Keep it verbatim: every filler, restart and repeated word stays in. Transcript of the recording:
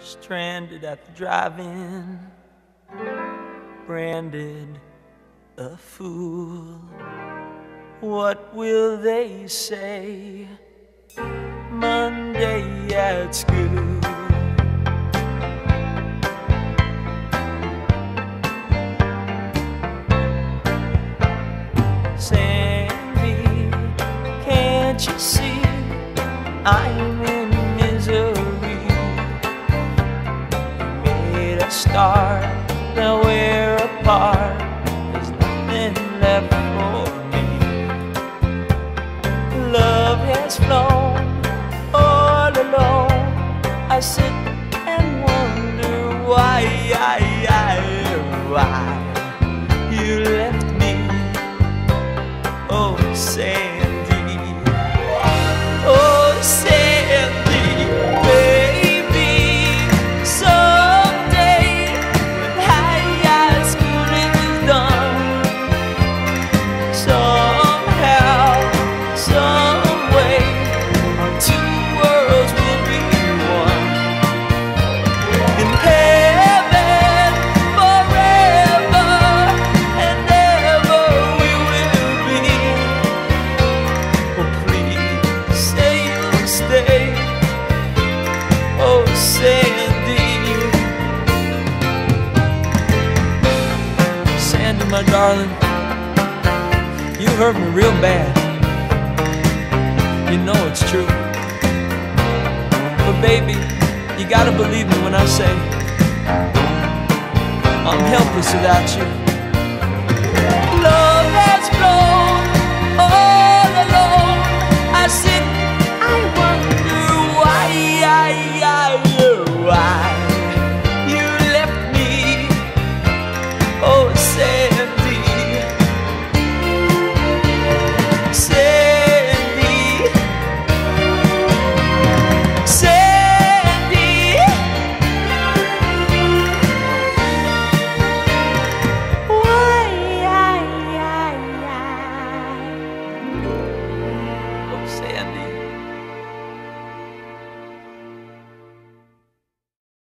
stranded at the drive-in, branded a fool. What will they say Monday at school? Sandy, can't you see I'm in misery? You made a start, now we're apart. There's nothing left for me. Love has flown all alone. I sit and wonder why, why you left me. Oh, Sandy, oh, Sandy, baby. Someday when high school is done, somehow, some way, our two worlds will be one. In heaven, forever and ever we will be. Oh, please say you'll stay. Oh, Sandy, Sandy, my darling, you hurt me real bad. You know it's true. But baby, you gotta believe me when I say I'm helpless without you. Love has flown